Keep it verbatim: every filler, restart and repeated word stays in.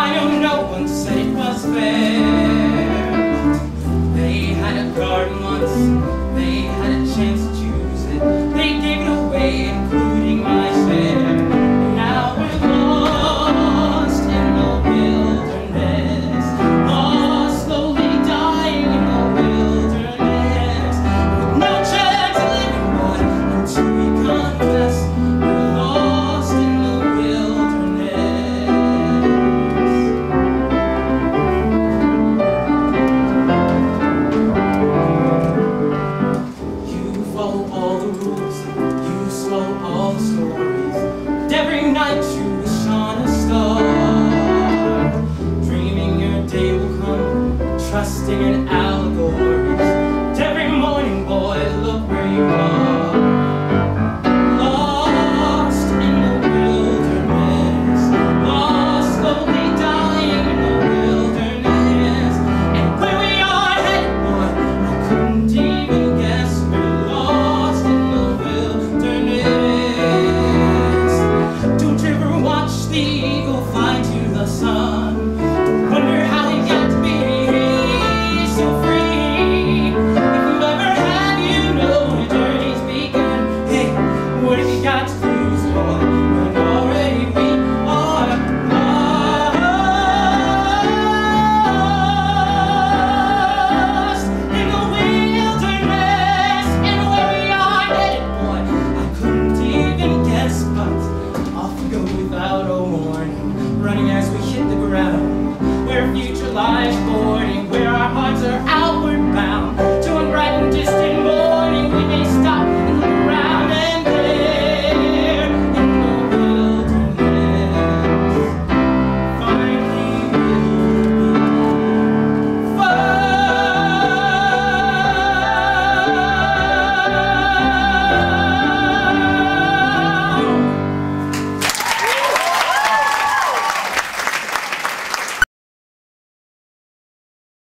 I know no one said it was fair. They had a garden once, they had a chance to choose it. They gave it away, including my share. And now we're lost in the wilderness, lost, slowly dying in the wilderness, with no chance of living, boy, until we confess we're lost in the wilderness. You follow all the rules, you swallow all the stories, and every night you wish on a star, dreaming your day will come, trusting in allegories. And every morning, boy, look where you are, lost in the wilderness, lost, slowly dying in the wilderness. And where we are headed, boy, I couldn't even guess. We're lost in the wilderness. Don't you ever watch the eagle fly to the sun?